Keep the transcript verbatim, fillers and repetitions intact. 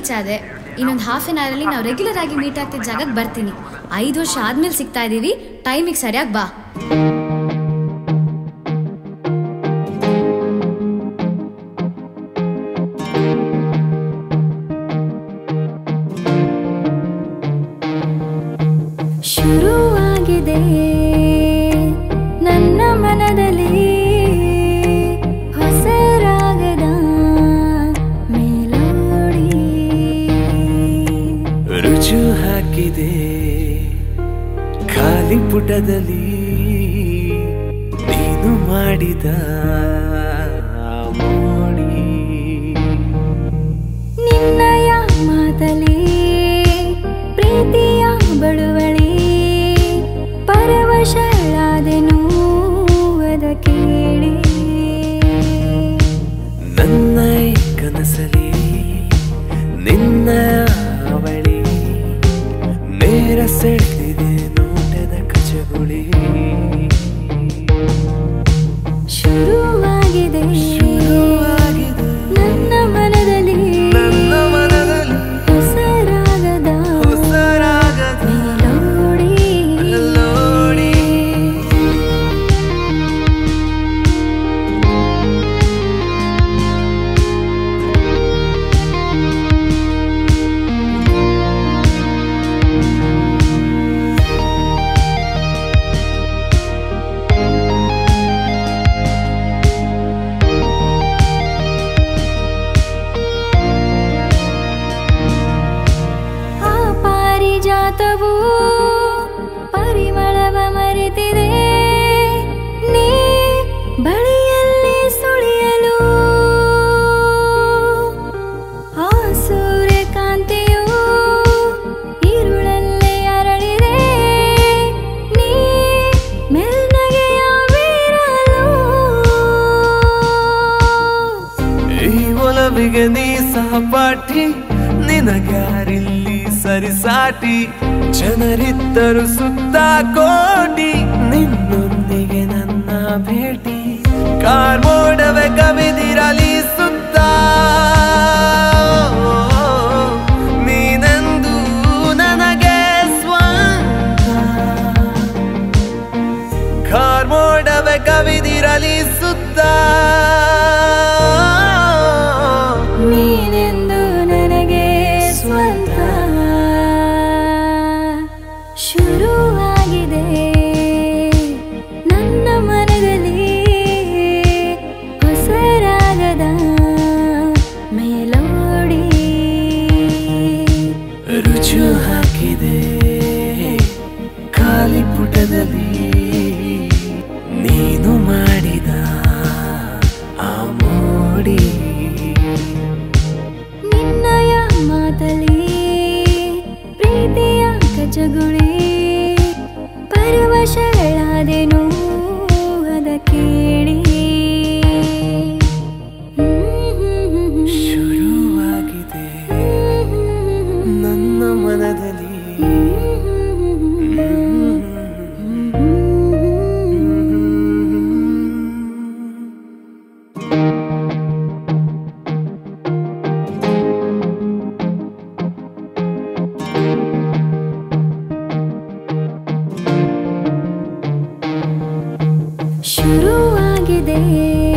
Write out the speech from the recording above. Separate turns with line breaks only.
Reach ಆದೆ. ಇನ್ನೊಂದು half an ಅವರಲ್ಲಿ ನಾವು ರೆಗ್ಯುಲರ್ ಆಗಿ ಮೀಟ್ ಆಗ್ತಿದ್ದ ಜಾಗಕ್ಕೆ ಬರ್ತೀನಿ. ಐದು ವರ್ಷ ಆದ್ಮೇಲೆ ಸಿಗ್ತಾ ಇದೀವಿ, ಟೈಮಿಗೆ ಸರಿಯಾಗಿ ಬಾ. ಶುರುವಾಗಿದೆ ನನ್ನ ಮನದಲ್ಲಿ ಹೊಸ ರಾಗದ ಮೆಲೋಡಿ,
ರುಜು ಹಾಕಿದೆ ಖಾಲಿ ಪುಟದಲ್ಲಿ ನೀನು ಮಾಡಿದ ಮೋಡಿ.
ನಿನ್ನಯ ಮಾತಲಿ ಪ್ರೀತಿಯ ಬಳುವಳಿ, ಪರವಶಳಾದೆನು ಅದ ಕೇಳಿ.
ನನ್ನ ಕನಸಲಿ ನಿನ್ನ ಅವಳಿ, ನೇರ ಸೆಳೆದಿದೆ ನೋಟದ ಕಚಗುಳಿ.
ಶುರುವಾಗಿದೆ ನನ್ನ ಮನದಲ್ಲಿ
ನನ್ನ ಮನದಲ್ಲಿ
ಹೊಸ ರಾಗದ
ಹೊಸ ರಾಗದ
ಮೆಲೋಡಿ.
ಮೆಲೋಡಿ.
ಜಾತವು ಪರಿಮಳವ ಮರೆತಿದೆ, ನೀ ಬಳಿಯಲ್ಲಿ ಸುಳಿಯಲು. ಆ ಸೂರ್ಯಕಾಂತಿಯು ಇರುಳಲ್ಲೇ ಅರಳಿದೆ, ನೀ ಮೆಲ್ಲಗೆಯ ಬೀರಲು.
ಈ ಒಲವಿಗೆ ನೀ ಸಹಪಾಠಿ, ನಿನಗ್ಯಾರಿಲ್ಲಿ ಸರಿಸಾಟಿ. ಜನರಿದ್ದರು ಸುತ್ತ ಕೋಟಿ, ನಿನ್ನೊಂದಿಗೆ ನನ್ನ ಭೇಟಿ. ಕಾರ್ಮೋಡವೇ ಕವಿದಿರಲಿ ಸುತ್ತ, ನೀನೆಂದು ನನಗೆ ಸ್ವಂತ. ಕಾರ್ಮೋಡವೇ ಕವಿದಿರಲಿ ಸುತ್ತ,
ನೀನೆಂದು ನನಗೆ ಸ್ವಂತ. ಶುರುವಾಗಿದೆ ನನ್ನ ಮನದಲ್ಲಿ ಹೊಸ ರಾಗದ ಮೆಲೋಡಿ.
ರುಜು ಹಾಕಿದೆ ಖಾಲಿ ಪುಟದಲ್ಲಿ ನೀನು ಮಾಡಿದ ಆ ಮೋಡಿ.
ನಿನ್ನಯ ಮಾತಲಿ ಪ್ರೀತಿಯ ಕಚಗುಳಿ, ಪರವಶಳಾದೆನು ಅದ ಕೇಳಿ.
ಶುರುವಾಗಿದೆ ನನ್ನ ಮನದಲ್ಲಿ
ಶುರುವಾಗಿದೆ